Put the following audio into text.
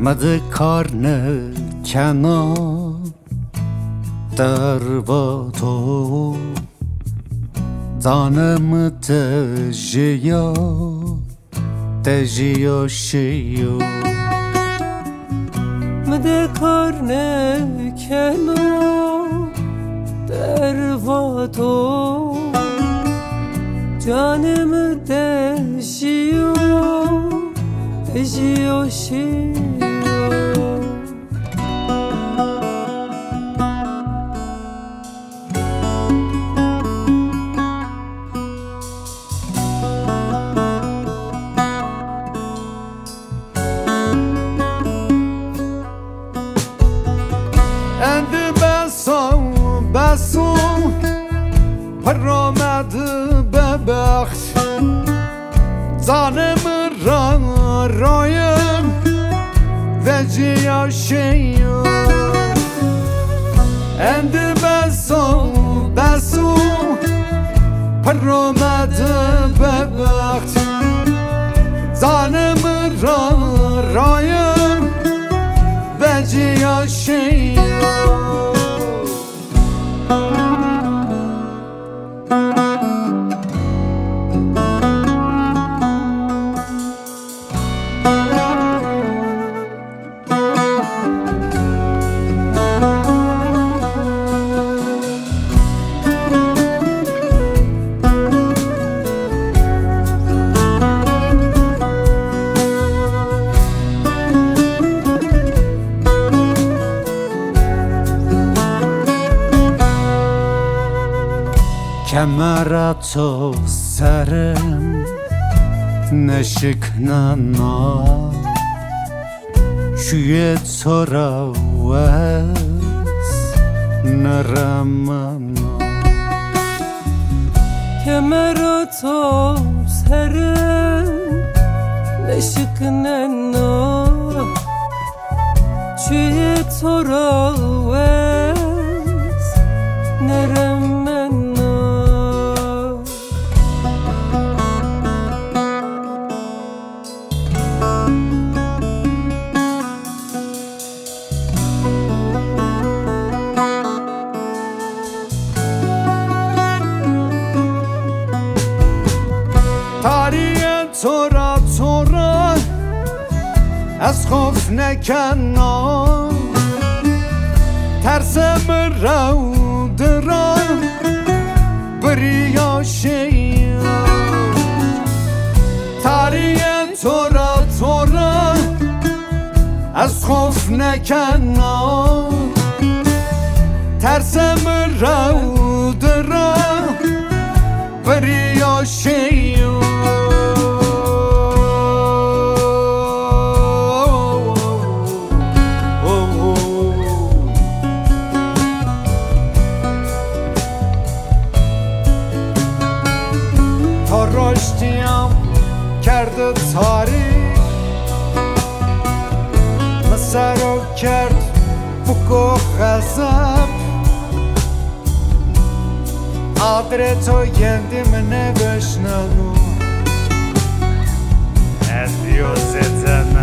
مده کارنه کنار در با تو دانم تجیا شیو مده کارنه کنار در با تو جانم تجیا شیو بسو پر آمد به بخت زانم رایم و جیا شیو اند بسو پر آمد به بخت زانم رایم و جیا شیو کمراتو سرم نشکنانا شوی تو را وز نرمانا کمراتو سرم نشکنانا شوی تو را وز نرمانا تاریه تو را از خوف نکنم ترسم رو درم بریا شیم تاریه تو را از خوف نکنم ترسم رو درم بریا شیم رشتیم کرد تاریک مسرو کرد بکو غضب adre to kendimine beşnanu Ediyoruz etene